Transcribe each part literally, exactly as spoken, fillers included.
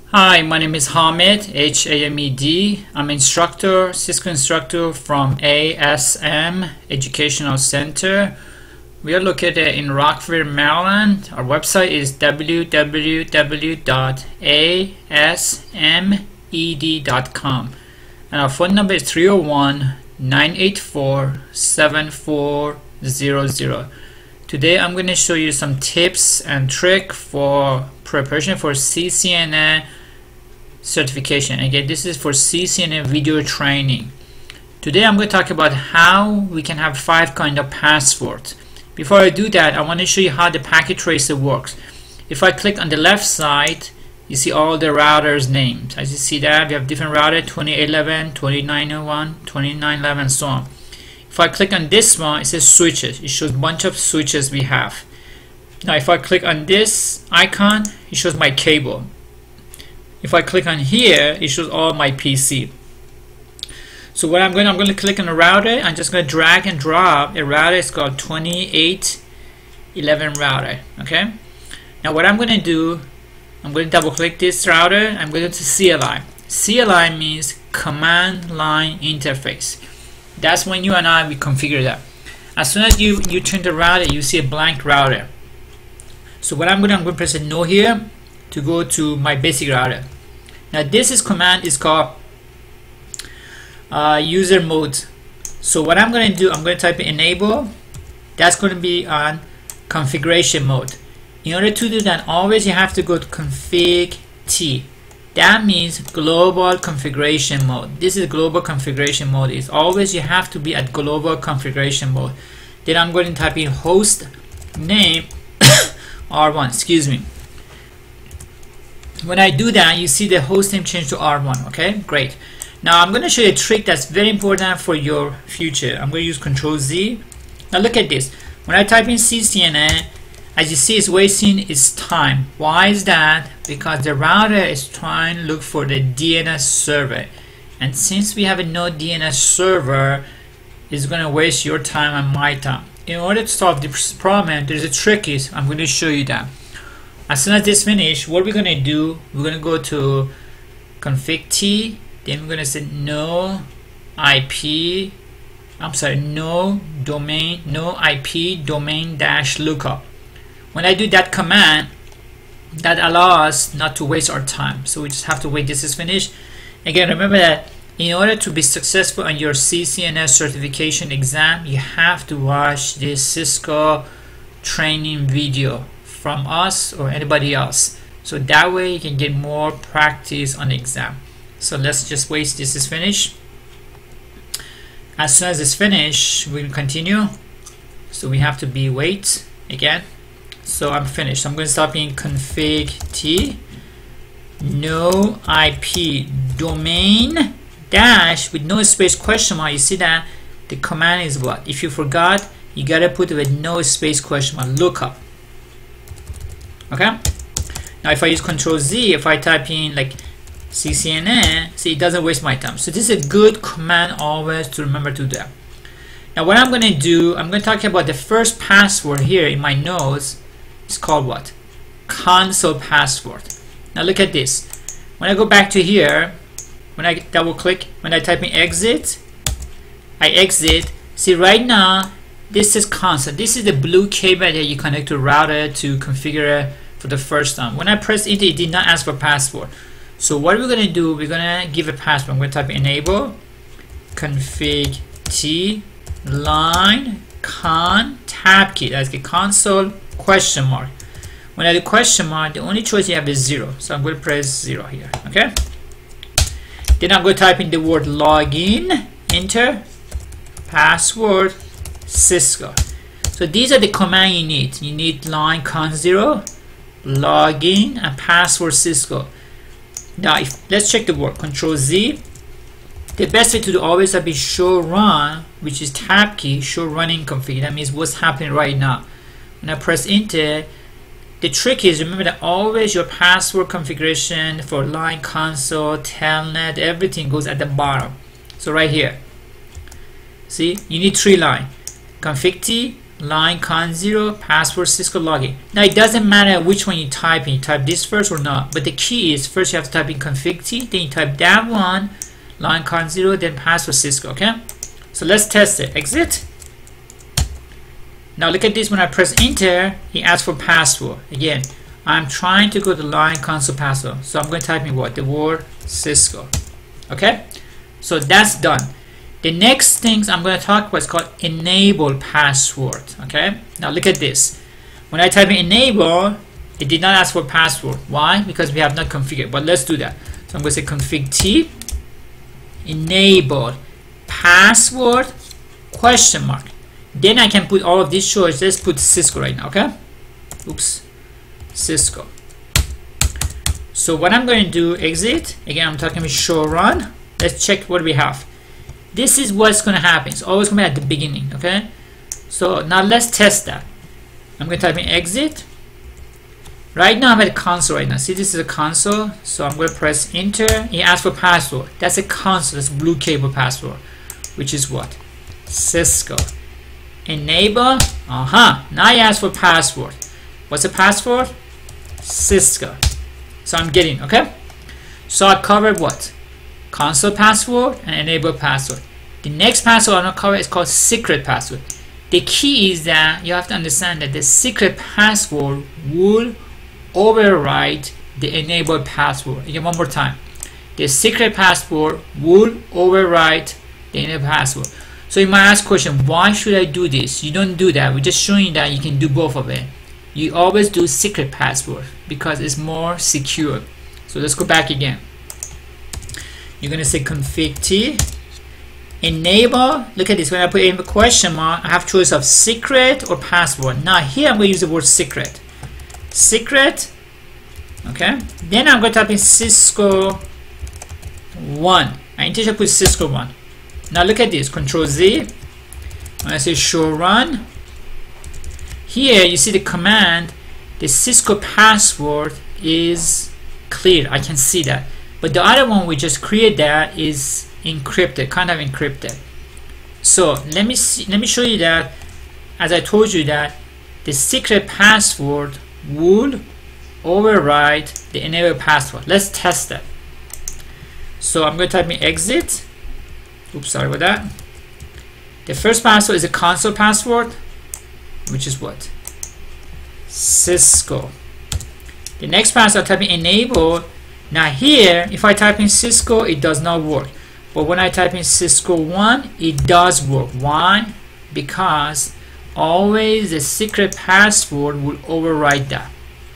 Hi, my name is Hamid, H A M E D. I'm an instructor, Cisco instructor from A S M Educational Center. We are located in Rockford, Maryland. Our website is w w w dot a s m e d dot com and our phone number is three oh one, nine eight four, seven four zero zero. Today I'm going to show you some tips and tricks for preparation for C C N A certification. Again, this is for C C N A video training. Today I'm going to talk about how we can have five kind of passwords. Before I do that, I want to show you how the packet tracer works. If I click on the left side, you see all the routers names. As you see that we have different router, twenty-eight eleven, twenty-nine oh one, twenty-nine eleven, and so on. If I click on this one, it says switches. It shows a bunch of switches we have. Now if I click on this icon, it shows my cable. If I click on here, it shows all my P C. So what I'm going to, I'm going to click on a router. I'm just going to drag and drop a router. It's called twenty-eight eleven router. Okay. Now what I'm going to do, I'm going to double click this router. I'm going to C L I. C L I means command line interface. That's when you and I we configure that. As soon as you you turn the router, you see a blank router. So what I'm going to I'm going to press a no here to go to my basic router. Now this is command is called uh, user mode. So what I'm going to do, I'm going to type in enable. That's going to be on configuration mode. In order to do that, always you have to go to config T. That means global configuration mode. This is global configuration mode. It's always you have to be at global configuration mode. Then I'm going to type in host name R one. Excuse me. When I do that, you see the host name change to R one. Okay, great. Now I'm going to show you a trick that's very important for your future. I'm going to use Control Z. Now look at this. When I type in C C N A, as you see, it's wasting its time. Why is that? Because the router is trying to look for the D N S server, and since we have a no D N S server, it's going to waste your time and my time. In order to solve this problem, there's a trick. Is I'm going to show you that. As soon as this finish, what we're going to do, we're going to go to config T, then we're going to say no I P, I'm sorry, no domain, no I P domain dash lookup. When I do that command, that allows us not to waste our time. So we just have to wait this is finished. Again, remember that in order to be successful on your C C N A certification exam, you have to watch this Cisco training video from us or anybody else. So that way you can get more practice on the exam. So let's just wait this is finished. As soon as it's finished, we'll continue. So we have to be wait again. So I'm finished. So I'm going to stop in config T, no I P domain dash with no space question mark. You see that the command is what? If you forgot, you gotta put it with no space question mark, lookup. Okay. Now if I use Control Z, if I type in like C C N A, see, it doesn't waste my time. So this is a good command always to remember to do that. Now what I'm going to do, I'm going to talk about the first password here in my notes. It's called what? Console password. Now look at this. When I go back to here, when I double click, when I type in exit, I exit. See right now, this is console. This is the blue cable that you connect to router to configure for the first time. When I press enter, it did not ask for password. So what we're going to do, we're going to give a password. I'm going to type enable config T line con tab key. That's the console question mark. When I do question mark, the only choice you have is zero. So I'm going to press zero here. Okay. Then I'm going to type in the word login, enter, password, Cisco. So these are the command you need. You need line con zero, login, and password Cisco. Now if, let's check the word. Control Z. The best way to do always have be show run, which is tab key, show running config. That means what's happening right now. When I press enter, the trick is remember that always your password configuration for line console, Telnet, everything goes at the bottom. So right here, see, you need three line. Config T, line con zero, password Cisco login. Now it doesn't matter which one you type in, you type this first or not, but the key is first you have to type in config T, then you type that one, line con zero, then password Cisco, okay? So let's test it. Exit. Now look at this, when I press enter, he asks for password. Again, I'm trying to go to line console password, so I'm going to type in what? The word Cisco, okay? So that's done. The next things I'm going to talk about is called enable password. Okay, now look at this. When I type in enable, it did not ask for password. Why? Because we have not configured. But let's do that. So I'm going to say config T, enable password question mark. Then I can put all of these choices. Let's put Cisco right now. Okay. Oops, Cisco. So what I'm going to do, exit. Again, I'm talking about show run. Let's check what we have. This is what's going to happen. It's always going to be at the beginning, okay? So now let's test that. I'm going to type in exit. Right now I'm at the console right now. See, this is a console. So I'm going to press enter. He asks for password. That's a console. That's blue cable password, which is what? Cisco. Enable. Uh-huh. Now he asks for password. What's the password? Cisco. So I'm getting, okay? So I covered what? Console password and enable password. The next password I'm going to cover is called secret password. The key is that you have to understand that the secret password will override the enabled password. Again, one more time. The secret password will override the enabled password. So you might ask question, why should I do this? You don't do that. We're just showing you that you can do both of it. You always do secret password because it's more secure. So let's go back again. You're going to say config T, enable. Look at this, when I put in a question mark, I have choice of secret or password. Now here I'm going to use the word secret. Secret, okay? Then I'm going to type in Cisco one. I intentionally put Cisco one. Now look at this, control Z. When I say show run, here you see the command, the Cisco password is clear. I can see that. But the other one we just created that is encrypted, kind of encrypted. So let me see, let me show you that. As I told you that the secret password would override the enable password. Let's test that. So I'm going to type in exit. Oops, sorry about that. The first password is a console password, which is what? Cisco. The next password, type in enable. Now here, if I type in Cisco, it does not work. But when I type in Cisco one, it does work. Why? Because always the secret password will override that.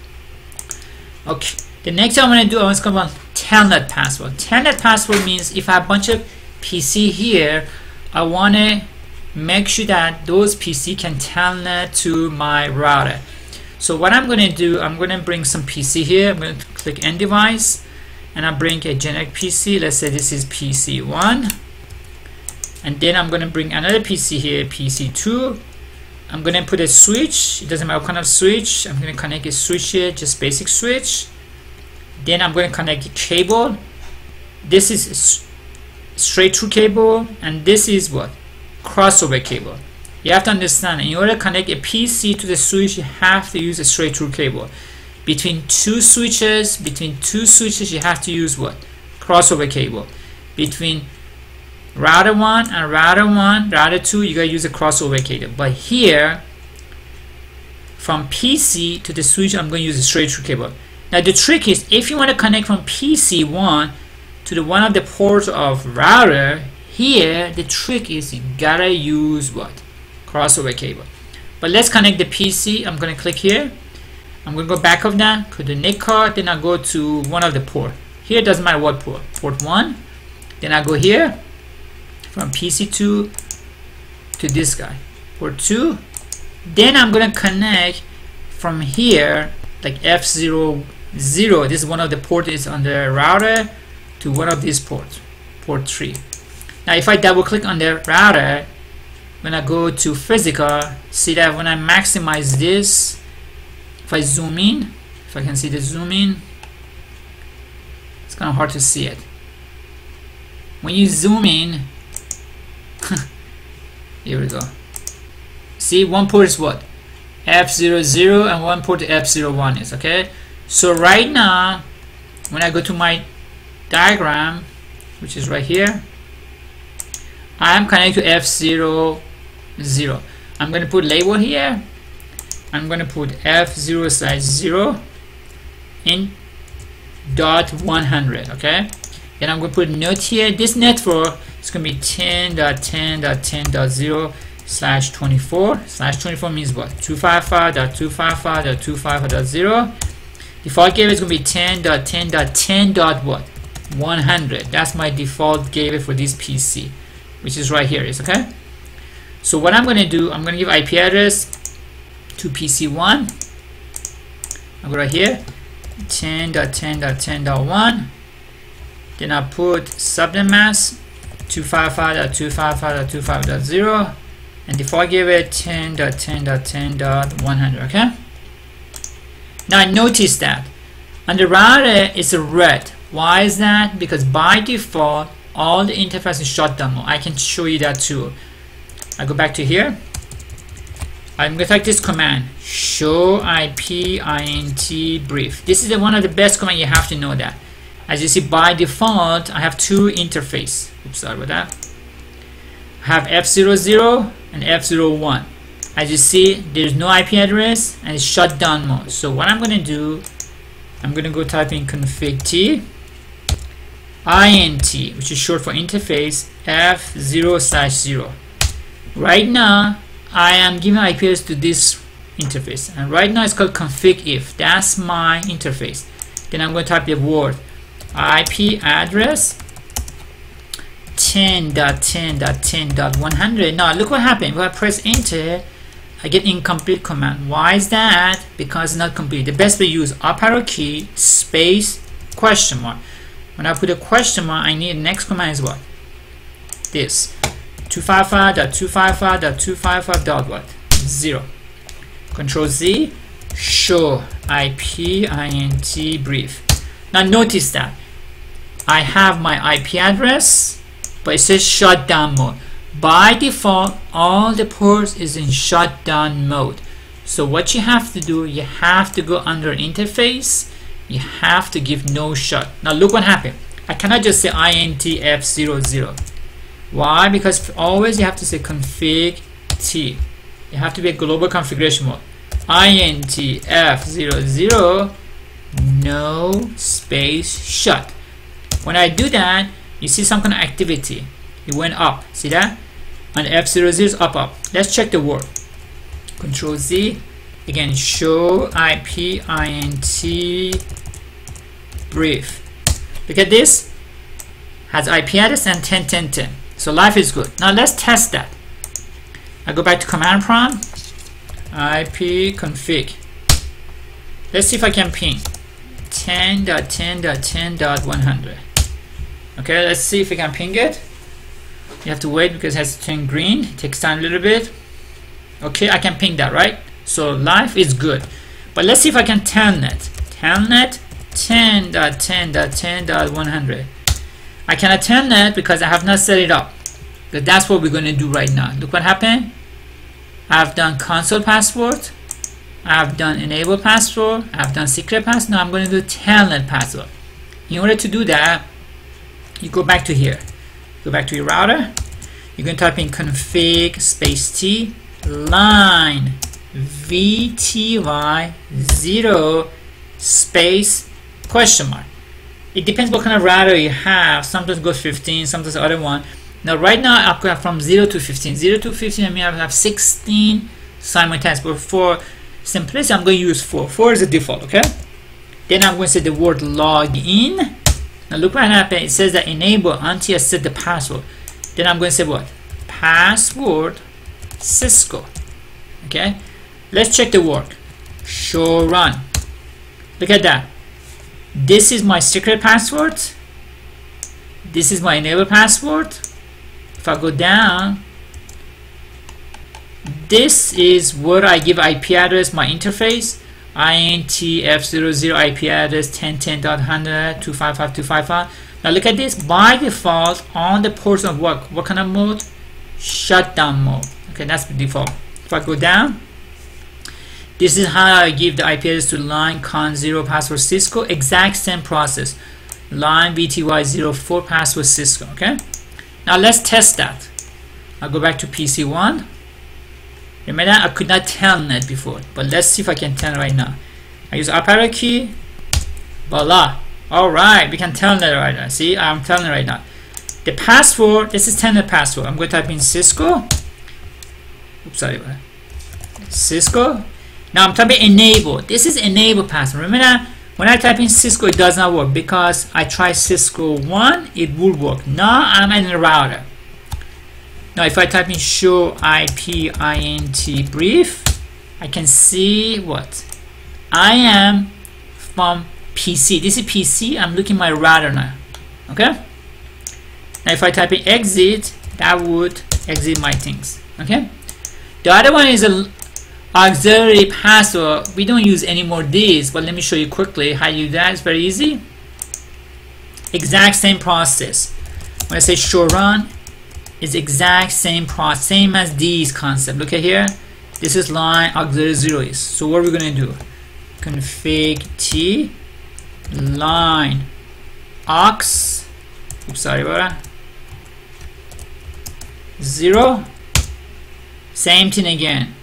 Okay. The next thing I'm going to do, I want to come on Telnet password. Telnet password means if I have a bunch of P C here, I want to make sure that those P C can telnet to my router. So what I'm going to do, I'm going to bring some P C here. I'm going to click end device and I bring a generic P C. Let's say this is P C one, and then I'm going to bring another P C here, P C two. I'm going to put a switch. It doesn't matter what kind of switch. I'm going to connect a switch here, just basic switch. Then I'm going to connect a cable. This is straight through cable, and this is what? Crossover cable. You have to understand, in order to connect a P C to the switch, you have to use a straight through cable. Between two switches, between two switches, you have to use what? Crossover cable. Between router one and router one, router two, you gotta use a crossover cable. But here, from P C to the switch, I'm going to use a straight through cable. Now the trick is, if you want to connect from P C one to the one of the ports of router, here the trick is you gotta use what? Crossover cable. But let's connect the P C. I'm going to click here. I'm going to go back of that, go to the N I C card, then I go to one of the port. Here it doesn't matter what port. Port one. Then I go here from P C two to this guy. Port two. Then I'm going to connect from here, like F zero zero. This is one of the ports is on the router to one of these ports. Port three. Now if I double click on the router, when I go to physical, see that when I maximize this, if I zoom in, if I can see the zoom in, it's kind of hard to see it. When you zoom in, here we go. See, one port is what? F zero zero and one port F zero one is, okay? So right now, when I go to my diagram, which is right here, I am connected to F zero zero. I'm going to put label here. I'm going to put F zero slash zero in dot one hundred, okay? Then I'm going to put a note here. This network is going to be ten dot ten dot ten dot zero slash twenty-four. Slash twenty-four means what? two fifty-five dot two fifty-five dot two fifty-five dot zero. Default gateway is going to be ten dot ten dot ten dot what? one hundred. That's my default gateway for this P C, which is right here, is okay? So what I'm going to do, I'm going to give I P address to P C one. I'll go right here, ten dot ten dot ten dot one. Then I'll put subnet mask two fifty-five dot two fifty-five dot two fifty-five dot zero, and default gateway ten dot ten dot ten dot one hundred, okay? Now notice that on the router it's a red. Why is that? Because by default all the interface is shut down mode. I can show you that too. I go back to here. I'm going to type this command, show I P int brief. This is the, one of the best command. You have to know that. As you see, by default I have two interface. Oops, sorry about that. I have F zero zero and F zero one. As you see, there's no I P address and it's shut down mode. So what I'm going to do, I'm going to go type in config t int, which is short for interface, F zero slash zero. Right now I am giving I P address to this interface, and right now it's called config if. That's my interface. Then I'm going to type the word I P address ten dot ten dot ten dot one hundred. Now look what happened. When I press enter, I get incomplete command. Why is that? Because it's not complete. The best way to use up arrow key space question mark. When I put a question mark, I need the next command is what? This two fifty-five dot two fifty-five dot two fifty-five dot what? Zero. Control Z, show I P int brief. Now notice that I have my I P address, but it says shutdown mode. By default, all the ports is in shutdown mode. So what you have to do, you have to go under interface. You have to give no shut. Now look what happened. I cannot just say int F zero zero. Why? Because always you have to say config T. You have to be a global configuration mode. int F zero zero, no space shut. When I do that, you see some kind of activity. It went up. See that? And F zero zero is up up. Let's check the word. Control Z. Again, show I P int brief. Look at this. Has I P address and ten ten ten. So life is good. Now let's test that. I go back to command prompt. I P config. Let's see if I can ping ten dot ten dot ten dot one hundred. Okay, let's see if we can ping it. You have to wait because it has to turn green. It takes time a little bit. Okay, I can ping that, right? So life is good. But let's see if I can telnet. Telnet ten dot ten dot ten dot one hundred. I cannot telnet because I have not set it up. But that's what we're going to do right now. Look what happened. I've done console password. I've done enable password. I've done secret password. Now I'm going to do telnet password. In order to do that, you go back to here. Go back to your router. You're going to type in config space t line V T Y zero space question mark. It depends what kind of router you have. Sometimes it goes fifteen, sometimes the other one. Now right now I've got from zero to fifteen. zero to fifteen, I mean I have sixteen simultaneous, but for simplicity I'm going to use four. four is the default, okay? Then I'm going to say the word login. Now look what happened. It says that enable until I set the password. Then I'm going to say what? Password Cisco. Okay? Let's check the work. Show run. Look at that. This is my secret password. This is my enable password. If I go down, this is where I give I P address, my interface. int F zero zero I P address ten ten dot one hundred two fifty-five two fifty-five. Now look at this. By default, on the ports of what? What kind of mode? Shutdown mode. Okay, that's the default. If If I go down, this is how I give the I P address to line con zero password Cisco. Exact same process. Line V T Y zero four password Cisco. Okay. Now let's test that. I'll go back to P C one. Remember, I could not Telnet before, but let's see if I can Telnet right now. I use up arrow key. Voila. All right, we can Telnet right now. See, I'm Telnet right now. The password. This is Telnet password. I'm going to type in Cisco. Oops, sorry. Cisco. Now I'm typing enable. This is enable password. Remember, when I type in Cisco, it does not work because I tried Cisco one, it will work. Now I'm in the router. Now if I type in show I P int brief, I can see what? I am from P C. This is P C. I'm looking at my router now. Okay? Now if I type in exit, that would exit my things. Okay? The other one is a auxiliary password. We don't use any more these, but let me show you quickly how you do that. It's very easy. Exact same process. When I say show run, it's exact same process, same as these concept. Look at here. This is line auxiliary zero is. So what are we gonna do? Config t line aux. Oops, sorry about that. Zero. Same thing again.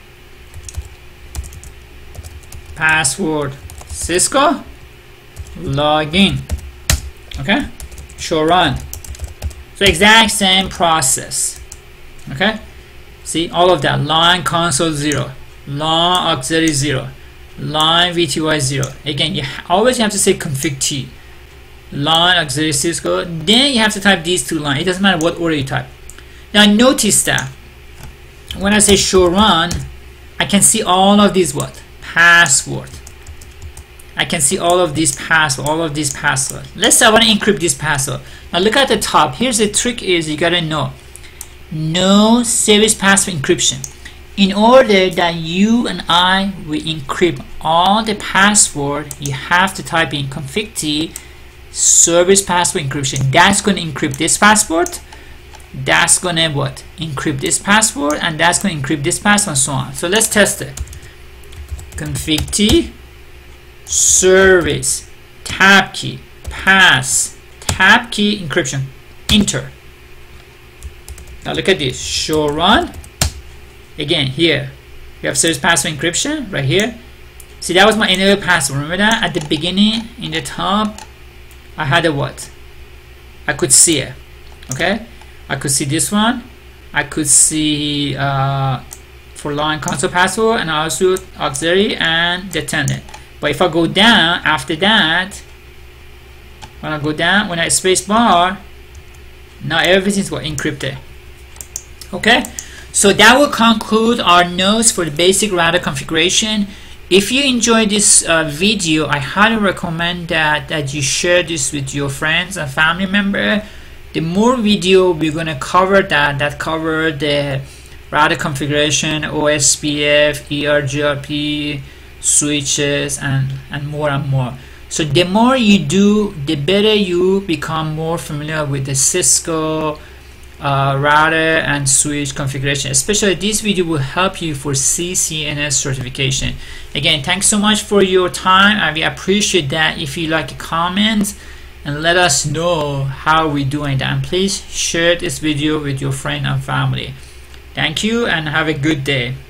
Password Cisco login. Okay, show run. So exact same process. Okay, see all of that. Line console zero, line auxiliary zero, line V T Y zero. Again, you always have to say config t line auxiliary Cisco. Then you have to type these two lines. It doesn't matter what order you type. Now notice that when I say show run, I can see all of these what? Password. I can see all of these password, all of these password. Let's say I want to encrypt this password. Now look at the top. Here's the trick: is you gotta know no service password encryption. In order that you and I will encrypt all the password, you have to type in config t service password encryption. That's going to encrypt this password. That's going to what? Encrypt this password, and that's going to encrypt this password, and so on. So let's test it. Config t service tab key pass tab key encryption. Enter. Now look at this. Show run. Again, here we have service password encryption right here. See, that was my enable password. Remember that at the beginning in the top I had a what? I could see it. Okay, I could see this one. I could see uh, for line console password, and also auxiliary and the Telnet. But if I go down after that, when I go down, when I space bar, now everything's what? Encrypted. Okay, so that will conclude our notes for the basic router configuration. If you enjoyed this uh, video, I highly recommend that that you share this with your friends and family member. The more video we're going to cover that that cover the router configuration, O S P F, E R G R P, switches, and and more and more. So the more you do, the better you become more familiar with the Cisco uh, router and switch configuration. Especially this video will help you for C C N A certification. Again, thanks so much for your time, and we appreciate that. If you like, comment and let us know how we're doing that, and please share this video with your friend and family. Thank you and have a good day.